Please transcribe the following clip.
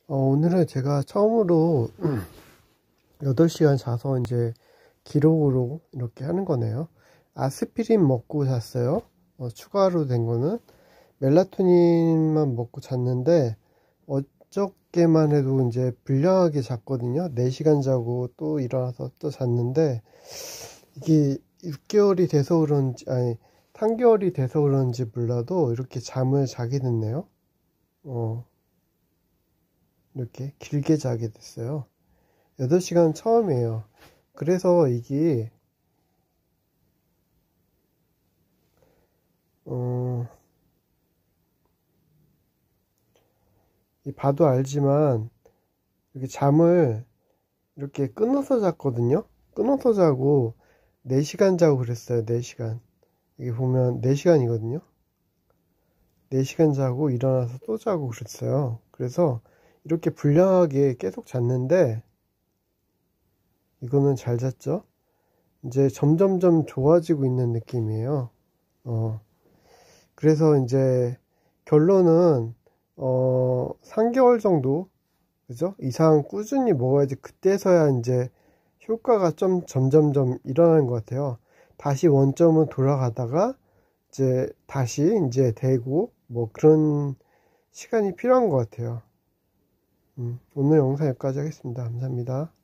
오늘은 제가 처음으로 8시간 자서 이제 기록으로 이렇게 하는 거네요. 아스피린 먹고 잤어요. 추가로 된 거는 멜라토닌만 먹고 잤는데, 어저께만 해도 이제 불량하게 잤거든요. 4시간 자고 또 일어나서 또 잤는데, 이게 6개월이 돼서 그런지, 아니, 3개월이 돼서 그런지 몰라도 이렇게 잠을 자게 됐네요. 이렇게 길게 자게 됐어요. 8시간 처음이에요. 그래서 이게 봐도 알지만 이렇게 잠을 이렇게 끊어서 잤거든요. 끊어서 자고 4시간 자고 그랬어요. 4시간. 여기 보면 4시간이거든요. 4시간 자고 일어나서 또 자고 그랬어요. 그래서 이렇게 불량하게 계속 잤는데, 이거는 잘 잤죠? 이제 점점점 좋아지고 있는 느낌이에요. 그래서 이제 결론은 3개월 정도, 그죠? 이상 꾸준히 먹어야지 그때서야 이제 효과가 좀 점점점 일어나는 것 같아요. 다시 원점으로 돌아가다가 이제 다시 이제 되고 뭐 그런 시간이 필요한 것 같아요. 오늘 영상 여기까지 하겠습니다. 감사합니다.